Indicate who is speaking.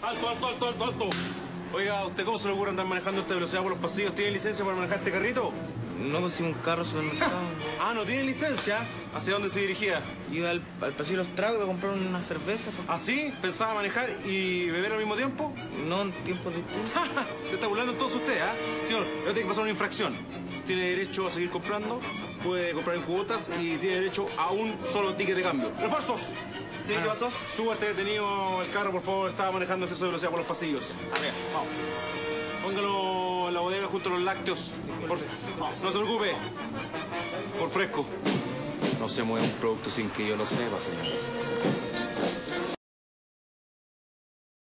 Speaker 1: Alto, alto, alto, alto, alto. Oiga, ¿usted cómo se le ocurre andar manejando esta velocidad por los pasillos? ¿Tiene licencia para manejar este carrito?
Speaker 2: No conseguí un carro supermercado.
Speaker 1: Ah, ¿no tiene licencia? ¿Hacia dónde se dirigía?
Speaker 2: Iba al pasillo de los tragos para comprar una cerveza.
Speaker 1: ¿Ah, sí? ¿Pensaba manejar y beber al mismo tiempo?
Speaker 2: No en tiempos distintos.
Speaker 1: ¿Se está burlando entonces usted, ah? Señor, le tiene que pasar una infracción. Tiene derecho a seguir comprando, puede comprar en cuotas y tiene derecho a un solo ticket de cambio. ¡Refuerzos!
Speaker 2: ¿Sí? ¿Qué pasó?
Speaker 1: Suba este detenido el carro, por favor. Estaba manejando exceso de velocidad por los pasillos. A ver, vamos. Póngalo en la bodega junto a los lácteos. No se preocupe. Por fresco. No se mueve un producto sin que yo lo sepa, señor.